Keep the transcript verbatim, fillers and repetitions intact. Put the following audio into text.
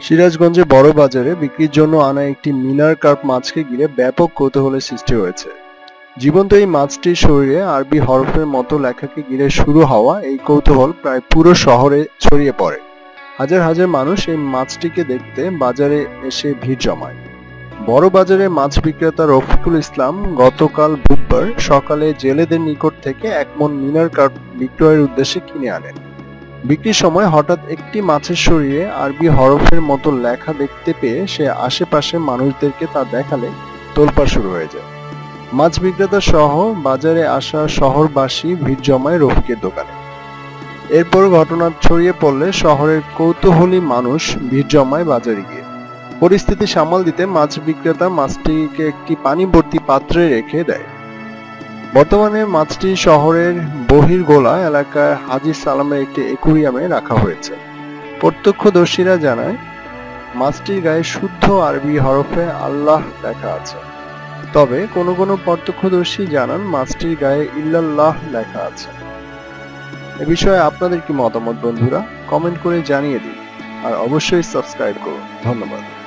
সিরাজগঞ্জে বড় বাজারে বিক্রির জন্য আনা একটি মিনার কার্প মাছকে ঘিরে ব্যাপক কৌতূহলের সৃষ্টি হয়েছে। জীবন্ত এই মাছটির শরীরে আরবি হরফের মতো লেখাকে ঘিরে শুরু হওয়া এই কৌতূহল প্রায় পুরো শহরে ছড়িয়ে পড়ে। হাজার হাজার মানুষ এই মাছটিকে দেখতে বাজারে এসে ভিড় জমায়। বড় বাজারে মাছ বিক্রেতা রফিকুল ইসলাম গতকাল বুধবার সকালে জেলেদের নিকট থেকে এক মণ মিনার কার্প বিক্রয়ের উদ্দেশ্যে কিনে আনেন। বিক্রির সময় হঠাৎ একটি মাছের শরীরে আরবি হরফের মতো লেখা দেখতে পেয়ে সে আশেপাশে মানুষদেরকে তা দেখালে তোলপাড় শুরু হয়ে যায়। মাছ বিক্রেতা সহ বাজারে আসা শহরবাসী ভিড় জমায় রফিকের দোকানে। এরপর ঘটনা ছড়িয়ে পড়লে শহরের কৌতূহলী মানুষ ভিড় জমায় বাজারে গিয়ে। পরিস্থিতি সামাল দিতে মাছ বিক্রেতা মাছটিকে একটি পানি ভর্তি পাত্রে রেখে দেয়। বর্তমানে মাছটি শহরের বহির্গোলা এলাকার হাজী সালামের একটি অ্যাকুরিয়ামে রাখা হয়েছে। প্রত্যক্ষদর্শীরা জানায় মাছটির গায়ে শুদ্ধ আরবি হরফে আল্লাহ লেখা আছে। তবে কোনো কোনো প্রত্যক্ষদর্শী জানান মাছটির গায়ে ইল্লাল্লাহ লেখা আছে। এ বিষয়ে আপনাদের কি মতামত বন্ধুরা? কমেন্ট করে জানিয়ে দিন আর অবশ্যই সাবস্ক্রাইব করুন। ধন্যবাদ।